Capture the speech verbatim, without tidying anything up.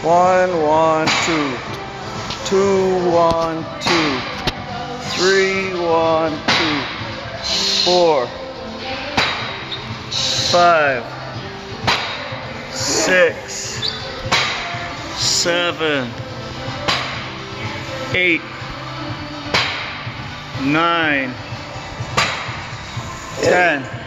One, one, two. Two, one, two. Three, one, two. Four. Five. Six. Seven. Eight. Nine. Ten.